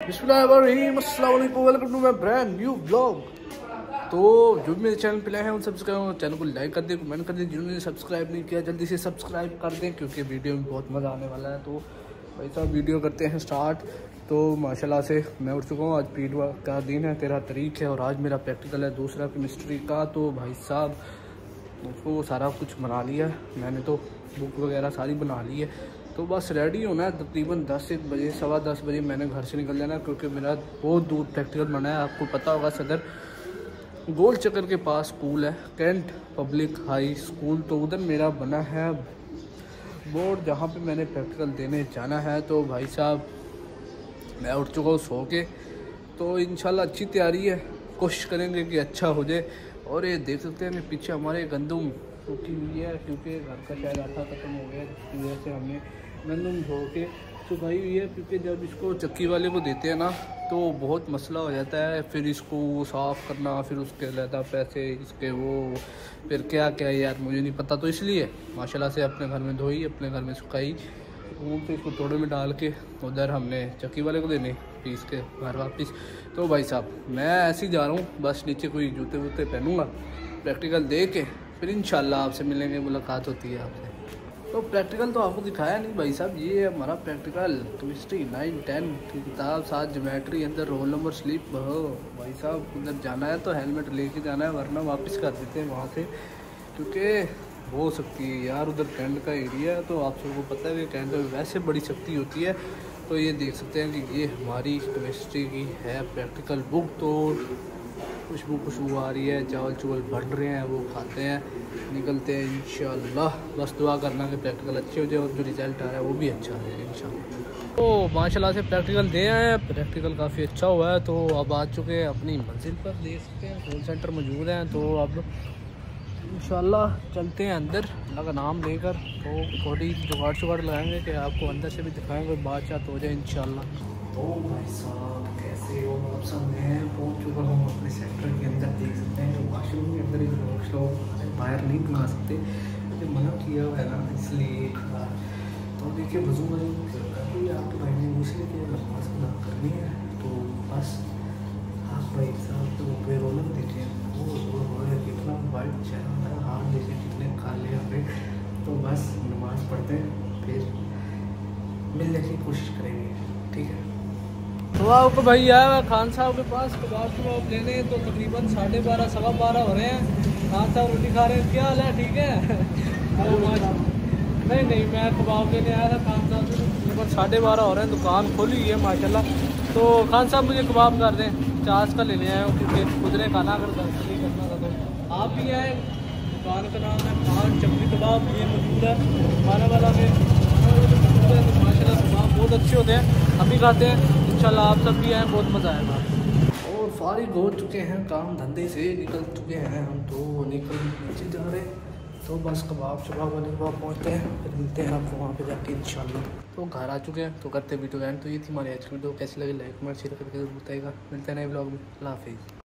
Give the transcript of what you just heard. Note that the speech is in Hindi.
बिस्मिल्लाहिर्रहमानिर्रहीम, अस्सलाम वालेकुम, welcome to my brand new vlog. तो जो भी मेरे चैनल पे नए हैं उन सब्सक्राइब चैनल को लाइक कर दें, कमेंट कर दें। जिन्होंने सब्सक्राइब नहीं किया जल्दी से सब्सक्राइब कर दें क्योंकि वीडियो में बहुत मज़ा आने वाला है। तो भाई साहब वीडियो करते हैं स्टार्ट। तो माशाल्लाह से मैं उठ चुका हूँ। आज पीट का दिन है, 13 तारीख है और आज मेरा प्रैक्टिकल है दूसरा केमिस्ट्री का। तो भाई साहब उसको सारा कुछ बना लिया, मैंने तो बुक वगैरह सारी बना ली है। तो बस रेडी होना है। तकरीबन 10 बजे 10:15 बजे मैंने घर से निकल जाना क्योंकि मेरा बहुत दूर प्रैक्टिकल बना है। आपको पता होगा सदर गोल चक्कर के पास स्कूल है, कैंट पब्लिक हाई स्कूल। तो उधर मेरा बना है बोर्ड जहाँ पे मैंने प्रैक्टिकल देने जाना है। तो भाई साहब मैं उठ चुका हूँ सो के। तो इंशाल्लाह अच्छी तैयारी है, कोशिश करेंगे कि अच्छा हो जाए। और ये देख सकते हैं कि पीछे हमारे गंदम सूखी हुई है क्योंकि घर का शायद आटा ख़त्म हो गया, जिसकी वजह से हमने गंदम धो के सुखाई हुई है। क्योंकि जब इसको चक्की वाले को देते हैं ना तो बहुत मसला हो जाता है, फिर इसको साफ़ करना, फिर उसके अलग पैसे इसके वो फिर क्या क्या यार मुझे नहीं पता। तो इसलिए माशाल्लाह से अपने घर में धोई, अपने घर में सुखाई, फिर इसको थोड़े में डाल के उधर हमने चक्की वाले को देने पीस के घर वापस। तो भाई साहब मैं ऐसे ही जा रहा हूँ, बस नीचे कोई जूते वूते पहनूँगा, प्रैक्टिकल दे के फिर इंशाल्लाह आपसे मिलेंगे, मुलाकात होती है आपसे। तो प्रैक्टिकल तो आपको दिखाया नहीं भाई साहब, ये है हमारा प्रैक्टिकल केमिस्ट्री 9-10 की किताब, 7 ज्योमेट्री, अंदर रोल नंबर स्लिप हो। भाई साहब उधर जाना है तो हेलमेट लेके जाना है वरना वापस कर देते हैं वहाँ से, क्योंकि हो सकती है यार उधर कैंट का एरिया है। तो आप सबको पता है कि कैंट में वैसे बड़ी शक्ति होती है। तो ये देख सकते हैं कि ये हमारी केमिस्ट्री की है प्रैक्टिकल बुक। तो खुशबू आ रही है, चावल चुवल बढ़ रहे हैं, वो खाते हैं, निकलते हैं इंशाल्लाह। बस दुआ करना कि प्रैक्टिकल अच्छे हो जाए और जो रिज़ल्ट आ रहा है वो भी अच्छा है इंशाल्लाह। तो माशाल्लाह से प्रैक्टिकल दे आए हैं, प्रैक्टिकल काफ़ी अच्छा हुआ है। तो अब आ चुके हैं अपनी मंजिल पर, देख सकते हैं कॉल सेंटर मौजूद हैं। तो अब इंशाल्लाह चलते हैं अंदर, अल्लाह का नाम लेकर। तो थोड़ी जुगाड़ शुगाड़ लगाएंगे कि आपको अंदर से भी दिखाएंगे, बातचीत हो जाए इंशाल्लाह। तो भाई साहब कैसे हो आप सब? मैं पहुंच चुका हूँ अपने सेक्टर के अंदर, देख सकते हैं वॉशरूम के अंदर ही लोग बाहर नहीं बुला सकते, मुझे मना किया हुआ है ना, इसलिए। तो देखिए वजू आपके भाई ने इसलिए कि नमाज अदा करनी है। तो बस आप भाई साहब तो पे रौनक देखे वो कितना वाइट चेहरा है, हाथ देखे कितने काले अपने। तो बस नमाज पढ़ते हैं फिर मिलने की कोशिश करेंगे, ठीक है। तो आपको भाई आया हुआ खान साहब के पास कबाब लेने। तो तकरीबन 12:30 12:15 हो रहे हैं। खान साहब रोटी खा रहे हैं, क्या हाल है, ठीक है? नहीं मैं कबाब लेने आया था खान साहब से। तकरीबन 12:30 हो रहे हैं, दुकान खोली हुई है माशाल्लाह। तो खान साहब मुझे कबाब कर दें, 50 का लेने आया हूँ क्योंकि खुद ने खाना अगर नहीं करना था। तो आप भी आए, दुकान का नाम है खान चक्री कबाब, ये मौजूद है खाने वाला में। तो माशाल्लाह कबाब बहुत अच्छे होते हैं, हम भी खाते हैं इंशाल्लाह, आप सब भी आए, बहुत मज़ा आएगा। और फारिग हो चुके हैं काम धंधे से, निकल चुके हैं हम, तो निकल नीचे जा रहे हैं। तो बस कबाब शबाब वाले के पास पहुँचते हैं, फिर मिलते हैं आपको वहाँ पे जाके इंशाल्लाह। तो घर आ चुके हैं, तो करते वीडियो एंड। तो ये थी हमारी आज की वीडियो, कैसी लगी लाइक कमेंट शेयर करके जरूर बताइएगा। मिलते हैं नए ब्लॉग में, अल्लाह हाफिज़।